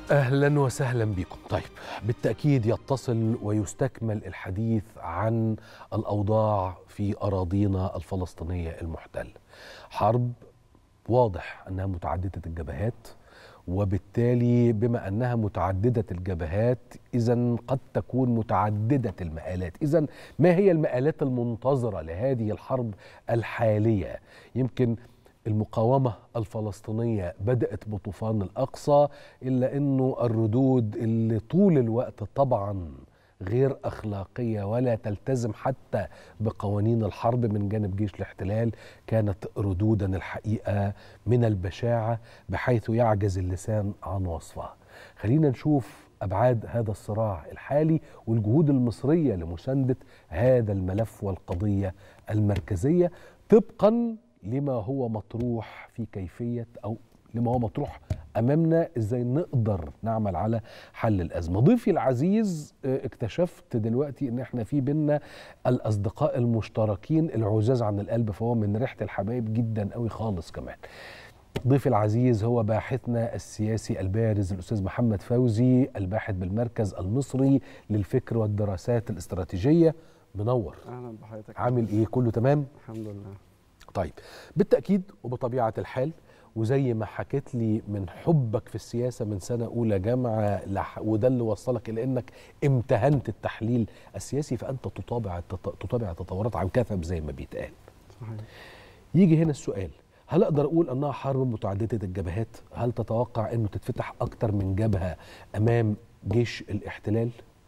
أهلا وسهلا بكم. طيب، بالتأكيد يتصل ويستكمل الحديث عن الأوضاع في أراضينا الفلسطينية المحتلة. حرب واضح أنها متعددة الجبهات، وبالتالي بما أنها متعددة الجبهات إذن قد تكون متعددة المآلات. إذن ما هي المآلات المنتظرة لهذه الحرب الحالية؟ يمكن المقاومة الفلسطينية بدأت بطوفان الأقصى، إلا أنه الردود اللي طول الوقت طبعا غير أخلاقية ولا تلتزم حتى بقوانين الحرب من جانب جيش الاحتلال كانت ردودا الحقيقة من البشاعة بحيث يعجز اللسان عن وصفها. خلينا نشوف أبعاد هذا الصراع الحالي والجهود المصرية لمساندة هذا الملف والقضية المركزية طبقا لما هو مطروح في كيفية أو لما هو مطروح أمامنا إزاي نقدر نعمل على حل الأزمة. ضيفي العزيز اكتشفت دلوقتي إن احنا في بينا الأصدقاء المشتركين العزاز عن القلب، فهو من ريحة الحبايب جدا قوي خالص كمان. ضيفي العزيز هو باحثنا السياسي البارز الأستاذ محمد فوزي، الباحث بالمركز المصري للفكر والدراسات الاستراتيجية. منور. أهلا بحضرتك. عامل إيه؟ كله تمام؟ الحمد لله. طيب، بالتأكيد وبطبيعة الحال وزي ما حكيت لي من حبك في السياسة من سنة أولى جامعة وده اللي وصلك إلى أنك امتهنت التحليل السياسي، فأنت تتابع التطورات عن كثب زي ما بيتقال. صحيح. يجي هنا السؤال، هل أقدر أقول أنها حرب متعددة الجبهات؟ هل تتوقع أنه تتفتح أكتر من جبهة أمام جيش الاحتلال؟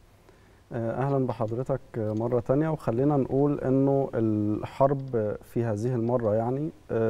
أهلا بحضرتك مرة تانية، وخلينا نقول أنه الحرب في هذه المرة يعني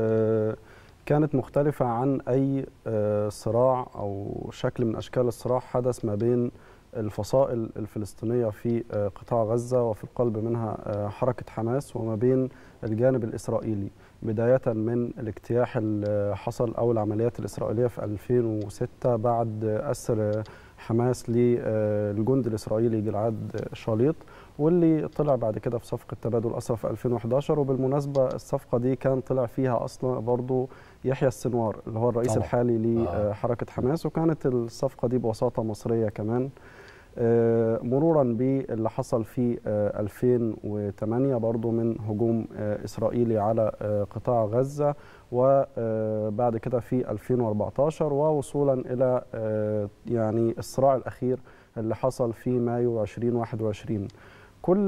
كانت مختلفة عن أي صراع أو شكل من أشكال الصراع حدث ما بين الفصائل الفلسطينية في قطاع غزة وفي القلب منها حركة حماس، وما بين الجانب الإسرائيلي، بداية من الاجتياح اللي حصل أو العمليات الإسرائيلية في 2006 بعد أسر حماس للجند الإسرائيلي جلعاد شاليط، واللي طلع بعد كده في صفقة تبادل أسرى في 2011. وبالمناسبة الصفقة دي كان طلع فيها أصلا برضو يحيى السنوار اللي هو الرئيس الحالي لحركة حماس، وكانت الصفقة دي بوساطة مصرية كمان. مرورا باللي حصل في 2008 برضو من هجوم إسرائيلي على قطاع غزة، وبعد كده في 2014، ووصولا إلى يعني الصراع الأخير اللي حصل في مايو 2021. كل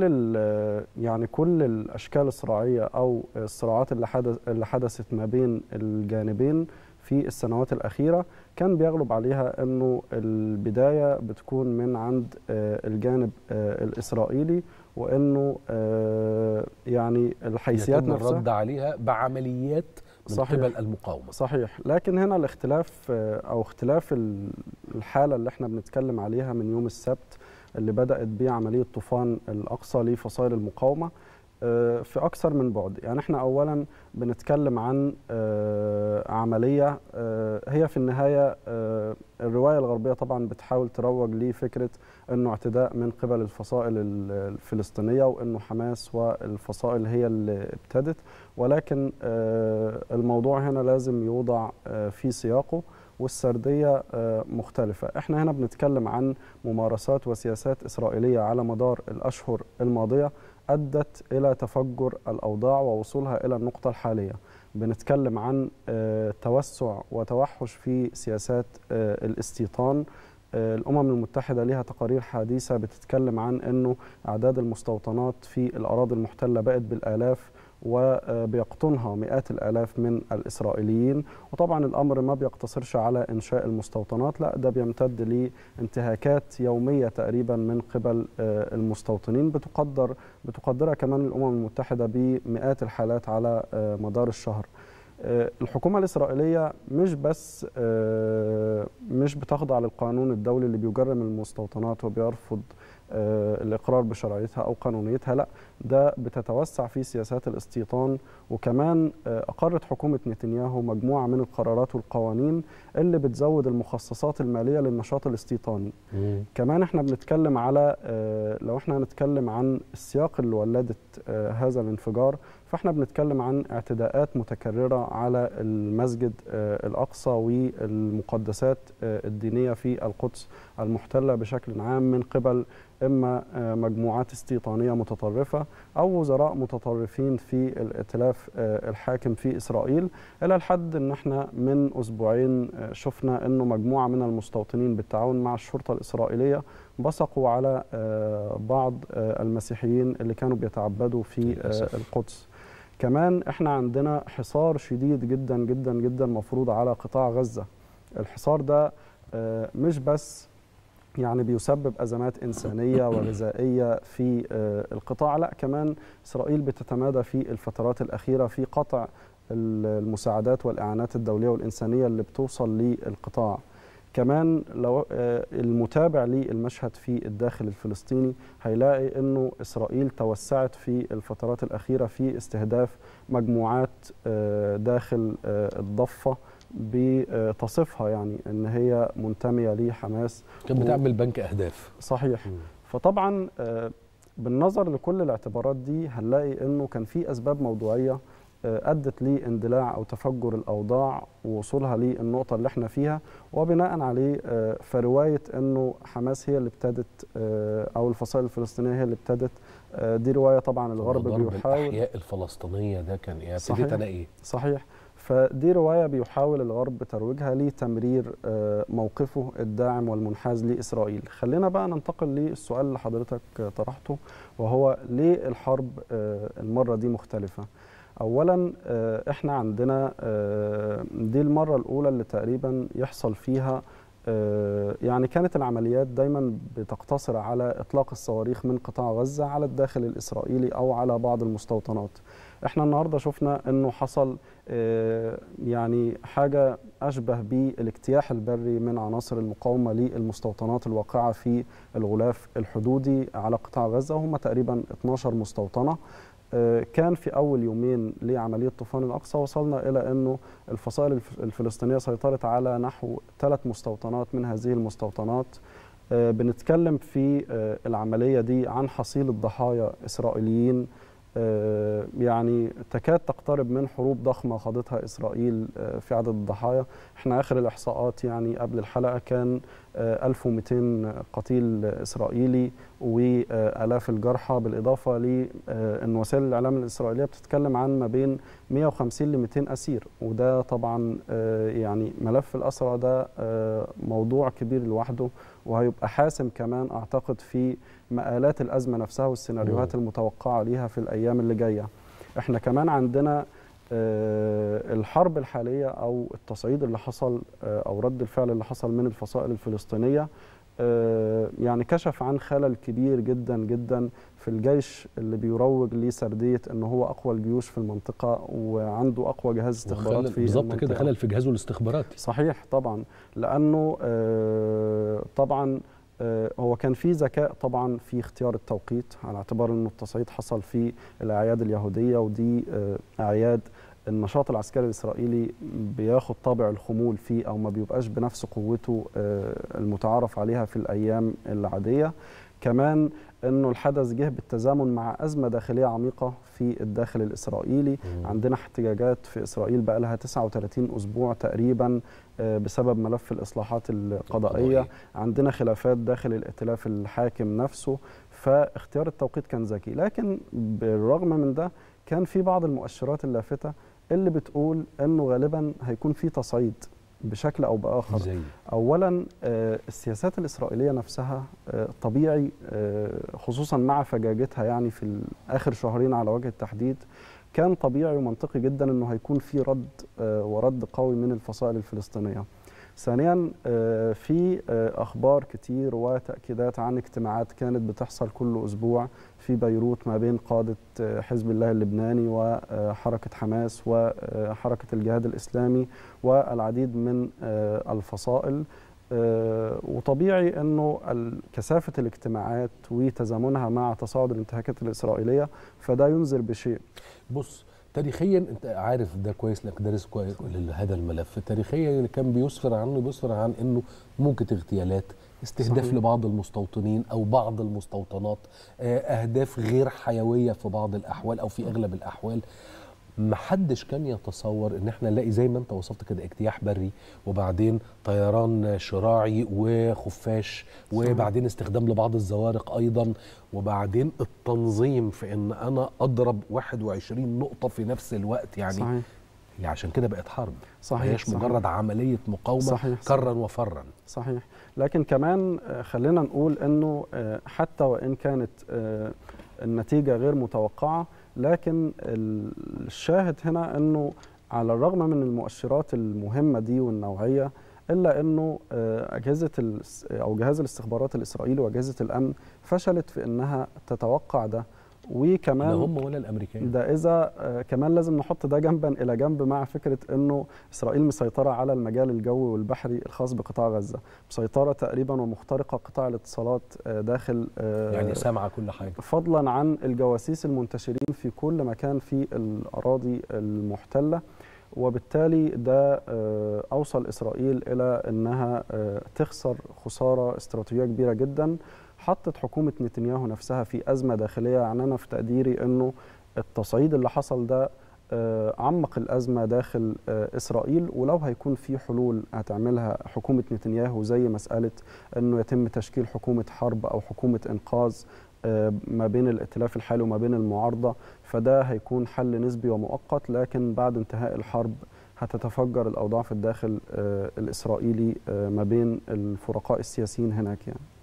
الأشكال الصراعية أو الصراعات اللي حدثت ما بين الجانبين في السنوات الأخيرة كان بيغلب عليها أنه البداية بتكون من عند الجانب الإسرائيلي، وأنه يعني الحيثيات نفسها الرد عليها بعمليات من قبل المقاومة. صحيح. لكن هنا الاختلاف أو اختلاف الحالة اللي احنا بنتكلم عليها من يوم السبت اللي بدأت بعملية طوفان الأقصى لفصائل المقاومة في أكثر من بعد. يعني احنا أولا بنتكلم عن عملية هي في النهاية الرواية الغربية طبعا بتحاول تروج لفكرة أنه اعتداء من قبل الفصائل الفلسطينية وأنه حماس والفصائل هي اللي ابتدت، ولكن الموضوع هنا لازم يوضع في سياقه، والسردية مختلفة. احنا هنا بنتكلم عن ممارسات وسياسات إسرائيلية على مدار الأشهر الماضية أدت إلى تفجر الأوضاع ووصولها إلى النقطة الحالية. بنتكلم عن توسع وتوحش في سياسات الاستيطان. الأمم المتحدة لها تقارير حديثة بتتكلم عن أنه أعداد المستوطنات في الأراضي المحتلة بقت بالآلاف، وبيقطنها مئات الآلاف من الإسرائيليين. وطبعا الأمر ما بيقتصرش على إنشاء المستوطنات، لا ده بيمتد لانتهاكات يومية تقريبا من قبل المستوطنين بتقدرها كمان الأمم المتحدة بمئات الحالات على مدار الشهر. الحكومة الإسرائيلية مش بتخضع للقانون الدولي اللي بيجرم المستوطنات وبيرفض الإقرار بشرعيتها أو قانونيتها، لا، ده بتتوسع في سياسات الاستيطان. وكمان أقرت حكومة نتنياهو مجموعة من القرارات والقوانين اللي بتزود المخصصات المالية للنشاط الاستيطاني. كمان احنا بنتكلم على لو احنا هنتكلم عن السياق اللي ولدت هذا الانفجار، فاحنا بنتكلم عن اعتداءات متكررة على المسجد الأقصى والمقدسات الدينية في القدس المحتلة بشكل عام من قبل إما مجموعات استيطانية متطرفة أو وزراء متطرفين في الائتلاف الحاكم في إسرائيل، إلى الحد أن احنا من أسبوعين شفنا أنه مجموعة من المستوطنين بالتعاون مع الشرطة الإسرائيلية بصقوا على بعض المسيحيين اللي كانوا بيتعبدوا في القدس. كمان احنا عندنا حصار شديد جدا جدا جدا مفروض على قطاع غزة. الحصار ده مش بس يعني بيسبب أزمات إنسانية وغذائية في القطاع، لا، كمان إسرائيل بتتمادى في الفترات الأخيرة في قطع المساعدات والإعانات الدولية والإنسانية اللي بتوصل للقطاع. كمان لو المتابع للمشهد في الداخل الفلسطيني هيلاقي أنه إسرائيل توسعت في الفترات الأخيرة في استهداف مجموعات داخل الضفة بتصفها يعني ان هي منتميه لحماس، كانت بتعمل بنك اهداف. صحيح. فطبعا بالنظر لكل الاعتبارات دي هنلاقي انه كان في اسباب موضوعيه ادت لاندلاع او تفجر الاوضاع ووصولها للنقطه اللي احنا فيها، وبناء عليه فروايه انه حماس هي اللي ابتدت او الفصائل الفلسطينيه هي اللي ابتدت، دي روايه طبعا الغرب بيحاول. الاحياء الفلسطينيه ده كان ايه؟ صحيح. انا ايه؟ صحيح. فدي رواية بيحاول الغرب ترويجها لتمرير موقفه الداعم والمنحاز لإسرائيل. خلينا بقى ننتقل للسؤال اللي حضرتك طرحته، وهو ليه الحرب المرة دي مختلفة؟ أولا احنا عندنا دي المرة الأولى اللي تقريبا يحصل فيها يعني كانت العمليات دايما بتقتصر على إطلاق الصواريخ من قطاع غزة على الداخل الإسرائيلي أو على بعض المستوطنات. احنا النهاردة شفنا أنه حصل يعني حاجة أشبه بالاجتياح البري من عناصر المقاومة للمستوطنات الواقعة في الغلاف الحدودي على قطاع غزة، وهم تقريبا 12 مستوطنة. كان في أول يومين لعملية طوفان الأقصى وصلنا إلى أنه الفصائل الفلسطينية سيطرت على نحو 3 مستوطنات من هذه المستوطنات. بنتكلم في العملية دي عن حصيلة ضحايا إسرائيليين يعني تكاد تقترب من حروب ضخمة خاضتها إسرائيل في عدد الضحايا. احنا آخر الإحصاءات يعني قبل الحلقة كان 1200 قتيل إسرائيلي وآلاف الجرحى، بالإضافة لأن وسائل الإعلام الإسرائيلية بتتكلم عن ما بين 150 ل 200 أسير، وده طبعا يعني ملف الأسرى ده موضوع كبير لوحده، وهيبقى حاسم كمان أعتقد في مآلات الأزمة نفسها والسيناريوهات المتوقعة ليها في الأيام اللي جاية. احنا كمان عندنا الحرب الحالية أو التصعيد اللي حصل أو رد الفعل اللي حصل من الفصائل الفلسطينية يعني كشف عن خلل كبير جدا جدا في الجيش اللي بيروج لسردية أنه هو أقوى الجيوش في المنطقة وعنده أقوى جهاز استخبارات في بالظبط كده، خلل في جهازه الاستخباراتي. صحيح طبعا، لأنه طبعا هو كان في ذكاء طبعا في اختيار التوقيت، على اعتبار أنه التصعيد حصل في الأعياد اليهودية، ودي أعياد النشاط العسكري الإسرائيلي بياخد طابع الخمول فيه أو ما بيبقاش بنفس قوته المتعارف عليها في الأيام العادية. كمان أنه الحدث جه بالتزامن مع أزمة داخلية عميقة في الداخل الإسرائيلي. عندنا احتجاجات في إسرائيل بقى لها 39 أسبوع تقريبا بسبب ملف الإصلاحات القضائية. عندنا خلافات داخل الائتلاف الحاكم نفسه، فاختيار التوقيت كان ذكي. لكن بالرغم من ده كان في بعض المؤشرات اللافتة اللي بتقول أنه غالبا هيكون في تصعيد بشكل أو بآخر. أولا السياسات الإسرائيلية نفسها طبيعي خصوصا مع فجاجتها يعني في آخر شهرين على وجه التحديد، كان طبيعي ومنطقي جدا أنه هيكون في رد ورد قوي من الفصائل الفلسطينية. ثانيا في أخبار كتير وتأكيدات عن اجتماعات كانت بتحصل كل أسبوع في بيروت ما بين قادة حزب الله اللبناني وحركة حماس وحركة الجهاد الإسلامي والعديد من الفصائل. وطبيعي أنه كثافة الاجتماعات وتزامنها مع تصاعد الانتهاكات الإسرائيلية فده ينذر بشيء. بص، تاريخيا انت عارف ده كويس، لك دارس كويس هذا الملف. تاريخيا اللي كان بيسفر عن انه ممكن اغتيالات، استهداف صحيح. لبعض المستوطنين او بعض المستوطنات، اهداف غير حيويه في بعض الاحوال او في اغلب الاحوال. محدش كان يتصور ان احنا نلاقي زي ما انت وصفت كده اجتياح بري، وبعدين طيران شراعي وخفاش، وبعدين استخدام لبعض الزوارق ايضا، وبعدين التنظيم في ان انا اضرب 21 نقطة في نفس الوقت. يعني صحيح. عشان كده بقت حرب، صحيح. ما هيش مجرد عملية مقاومة. صحيح. كرا وفرا. صحيح. لكن كمان خلينا نقول انه حتى وان كانت النتيجة غير متوقعة، لكن الشاهد هنا أنه على الرغم من المؤشرات المهمة دي والنوعية، إلا أنه جهاز الاستخبارات الإسرائيلي وأجهزة الأمن فشلت في أنها تتوقع ده. وكمان لا هم ولا الامريكان. ده اذا كمان لازم نحط ده جنبا الى جنب مع فكره انه اسرائيل مسيطره على المجال الجوي والبحري الخاص بقطاع غزه، مسيطره تقريبا ومخترقه قطاع الاتصالات داخل، يعني سامعه كل حاجه، فضلا عن الجواسيس المنتشرين في كل مكان في الاراضي المحتله. وبالتالي ده اوصل اسرائيل الى انها تخسر خساره استراتيجيه كبيره جدا، حطت حكومة نتنياهو نفسها في أزمة داخلية. يعني أنا في تقديري أنه التصعيد اللي حصل ده عمق الأزمة داخل إسرائيل، ولو هيكون في حلول هتعملها حكومة نتنياهو زي مسألة أنه يتم تشكيل حكومة حرب أو حكومة إنقاذ ما بين الائتلاف الحالي وما بين المعارضة، فده هيكون حل نسبي ومؤقت، لكن بعد انتهاء الحرب هتتفجر الأوضاع في الداخل الإسرائيلي ما بين الفرقاء السياسيين هناك يعني.